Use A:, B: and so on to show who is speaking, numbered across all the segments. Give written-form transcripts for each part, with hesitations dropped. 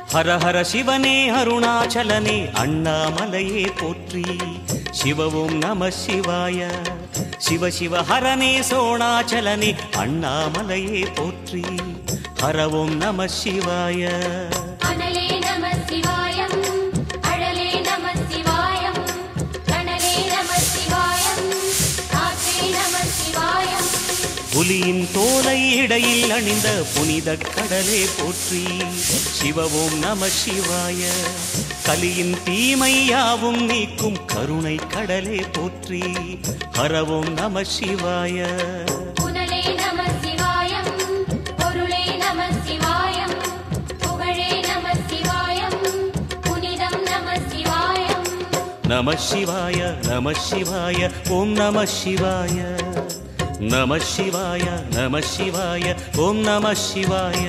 A: ஹர ஹர சிவனே அருணாச்சலனே அண்ணாமலையே போற்றி. சிவவும் நம சிவாய. சிவ சிவ ஹரனே சோணாச்சலனே அண்ணாமலையே போற்றி. ஹரவும் நம சிவாய.
B: அனலே நம சிவாயம், அழலே நம சிவாயம், கனலே நம சிவாயம், காற்றே நம சிவாயம்.
A: புலியின் தோலை இடையில் அணிந்த புனித கடலே போற்றி. சிவவும் நம சிவாய. கலியின் தீமையாவும் நீக்கும் கருணை கடலே போற்றி. ஹரவும் நம சிவாய.
B: புனலே நம சிவாயம், பொருளே நம சிவாயம், புகழே நம சிவாயம், புனிதம் நம சிவாயம்.
A: நம சிவாய நம சிவாய ஓம் நம சிவாய. நம சிவாய நம சிவாய ஓம் நம சிவாய.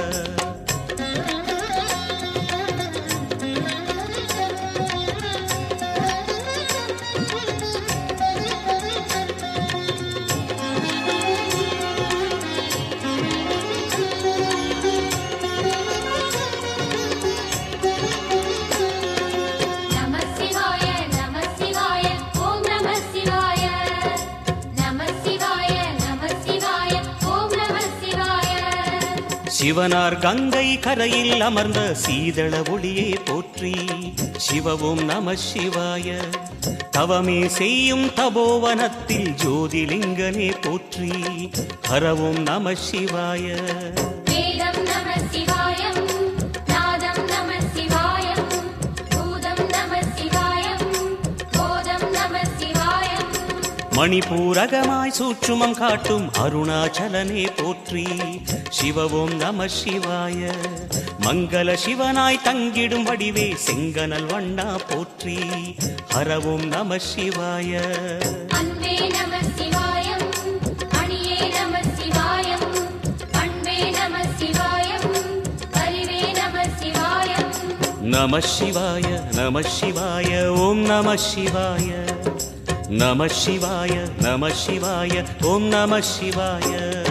A: சிவனார் கங்கை கரையில் அமர்ந்த சீதள ஒளியே போற்றி. சிவவும் நம சிவாய. தவமே செய்யும் தபோவனத்தில் ஜோதிலிங்கனே போற்றி. ஹரவும் நம சிவாய.
B: வேதம் நம சிவாயம், நாதம் நம சிவாயம், பூதம் நம சிவாயம், போதம் நம சிவாயம்.
A: மணிபூரகமாய் சூட்சுமம் காட்டும் அருணாச்சலனே போற்றி. சிவவும் நம சிவாய. மங்கள சிவனாய் தங்கிடும் வடிவே செங்கனல் வண்ணா போற்றி. ஹரவும் நம சிவாய.
B: அன்பே நம சிவாயம், அணியே நம சிவாயம், பண்பே நம சிவாயம், அறிவே நம சிவாயம்.
A: நம சிவாய நம சிவாய ஓம் நம சிவாய. நம சிவாய நம சிவாய ஓம் நம சிவாய.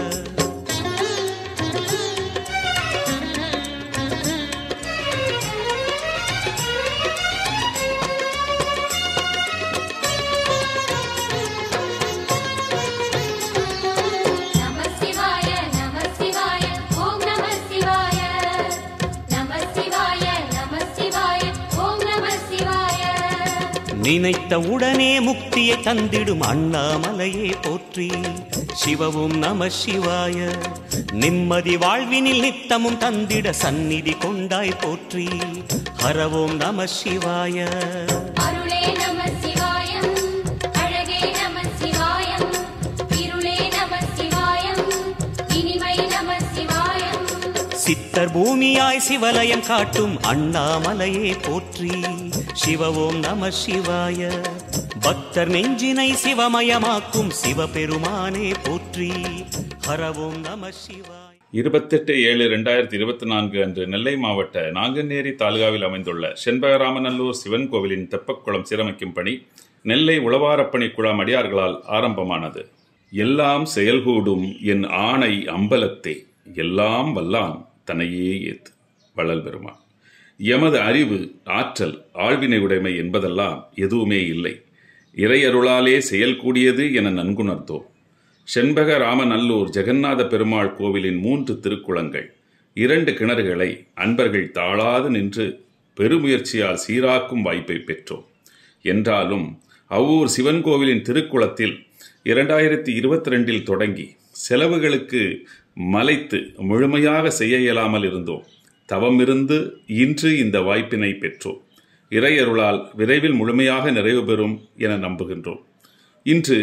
A: நினைத்த உடனே முக்தியை தந்திடும் அண்ணாமலையே போற்றி. சிவவும் நம சிவாய. நிம்மதி வாழ்வினில் நித்தமும் தந்திட சந்நிதி கொண்டாய் போற்றி. ஹரவும் நம சிவாய.
B: அருளே நம சிவாயம், அழகே நம சிவாயம், இருளே நம சிவாயம், இனிமை நம சிவாயம்.
A: சித்தர் பூமியாய் சிவலயம் காட்டும் அண்ணாமலையே போற்றி. சிவவும் நம சிவாய. பக்தர் நெஞ்சினை சிவமயமாக்கும் சிவபெருமானே போற்றி. ஹரவும் நம சிவாய.
C: 28/7/2024 அன்று நெல்லை மாவட்ட நாங்குநேரி தாலுகாவில் அமைந்துள்ள செண்பகராமநல்லூர் சிவன் கோவிலின் தெப்பக்குளம் சீரமைக்கும் பணி நெல்லை உழவாரப்பணி குழாம் அடியார்களால் ஆரம்பமானது. எல்லாம் செயல்கூடும் என் ஆணை அம்பலத்தே, எல்லாம் வல்லான் தன்னையே ஏத்து. வள்ளல் பெருமான். எமது அறிவு, ஆற்றல், ஆழ்வினை உடைமை என்பதெல்லாம் எதுவுமே இல்லை. இறையருளாலே செயல் கூடியது என நன்குணர்ந்தோம். செண்பகராமநல்லூர் ஜெகநாத பெருமாள் கோவிலின் 3 திருக்குளங்கள், 2 கிணறுகளை அன்பர்கள் தாழாது நின்று பெருமுயற்சியால் சீராக்கும் வாய்ப்பை பெற்றோம். என்றாலும் அவ்வூர் சிவன் கோவிலின் திருக்குளத்தில் 2022 தொடங்கி செலவுகளுக்கு மலைத்து முழுமையாக செய்ய இயலாமல் இருந்தோம். தவமிருந்து இன்று இந்த வாய்ப்பினை பெற்றோம். இறையருளால் விரைவில் முழுமையாக நிறைவு பெறும் என நம்புகின்றோம். இன்று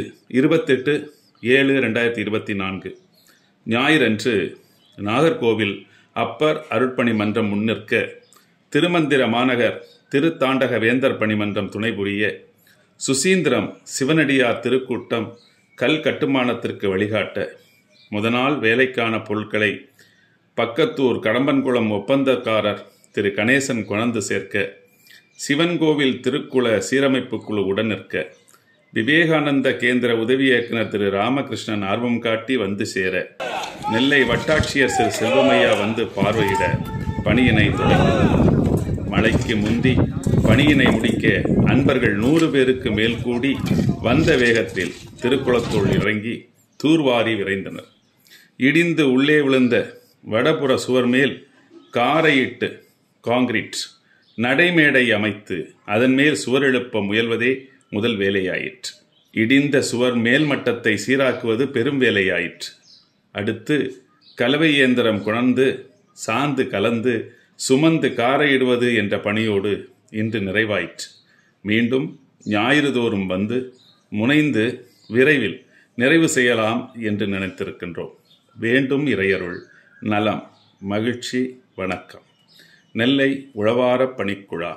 C: 28/7/2024 ஞாயிறன்று நாகர்கோவில் அப்பர் அருட்பணி மன்றம் முன்னிற்க திருமந்திர மாநகர் திருத்தாண்டக வேந்தர் பணிமன்றம் துணை புரிய சுசீந்திரம் சிவனடியார் திருக்கூட்டம் கல் கட்டுமானத்திற்கு வழிகாட்ட முதநாள் வேலைக்கான பொருட்களை பக்கத்தூர் கடம்பன்குளம் ஒப்பந்தக்காரர் திரு கணேசன் கொணர்ந்து சேர்க்க சிவன் கோவில் திருக்குள சீரமைப்பு குழு உடன் நிற்க விவேகானந்த கேந்திர உதவி இயக்குனர் திரு ராமகிருஷ்ணன் ஆர்வம் காட்டி வந்து சேர நெல்லை வட்டாட்சியர் திரு செல்வமையா வந்து பார்வையிட பணியினை தொடங்கினர். மழைக்கு முந்தி பணியினை முடிக்க அன்பர்கள் 100 பேருக்கு மேல் கூடி வந்த வேகத்தில் திருக்குளத்துள் இறங்கி தூர்வாரி விரைந்தனர். இடிந்து உள்ளே விழுந்த வடபுற சுவர் மேல் காரையிட்டு காங்கிரீட் நடைமேடை அமைத்து அதன் மேல் சுவர் எழுப்ப முயல்வதே முதல் வேலையாயிற்று. இடிந்த சுவர் மேல் மட்டத்தை சீராக்குவது பெரும் வேலையாயிற்று. அடுத்து கலவை இயந்திரம் கொணர்ந்து சாந்து கலந்து சுமந்து காரையிடுவது என்ற பணியோடு இன்று நிறைவாயிற்று. மீண்டும் ஞாயிறு தோறும் வந்து முனைந்து விரைவில் நிறைவு செய்யலாம் என்று நினைத்திருக்கின்றோம். வேண்டும் இறையருள், நலம், மகிழ்ச்சி. வணக்கம். நெல்லை உழவார பணிக்குழா.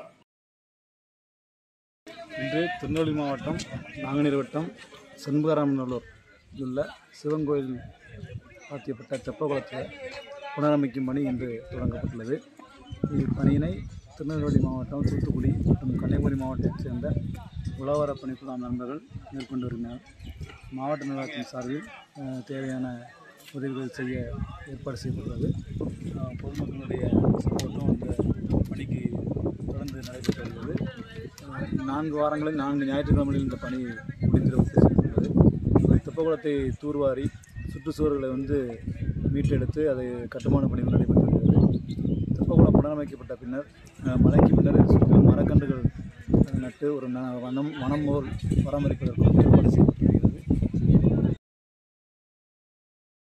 D: இன்று திருநெல்வேலி மாவட்டம் நாங்குநேரி வட்டம் செண்பகராமநல்லூர் உள்ள சிவன் கோயில் ஆற்றியப்பட்ட தெப்பக்குளத்தில் புனரமைக்கும் பணி இன்று தொடங்கப்பட்டுள்ளது. இப்பணியினை திருநெல்வேலி மாவட்டம், தூத்துக்குடி மற்றும் கன்னியாகுமரி மாவட்டத்தைச் சேர்ந்த உழவார பணிக்குழா நண்பர்கள் மேற்கொண்டு வருகின்றனர். மாவட்ட நிர்வாகத்தின் சார்பில் தேவையான உதவிகள் செய்ய ஏற்பாடு செய்யப்பட்டுள்ளது. பொதுமக்களுடைய சப்போர்ட்டும் இந்த பணிக்கு தொடர்ந்து நடைபெற்று வருகிறது. 4 வாரங்களில் 4 ஞாயிற்றுக்கிழமைகளில் இந்த பணி முடிந்து செய்யப்பட்டுள்ளது. தெப்பக்குளத்தை தூர்வாரி சுற்றுச்சுவர்களை மீட்டெடுத்து அதை கட்டுமான பணிகள் நடைபெற்று வருகிறது. தெப்பக்குளம் புனரமைக்கப்பட்ட பின்னர் மழைக்கு பின்னர் சுற்றிலும் மரக்கன்றுகள் நட்டு ஒரு வனம் போல் பராமரிப்பதற்கும் ஏற்பாடு செய்யப்பட்டுள்ளது.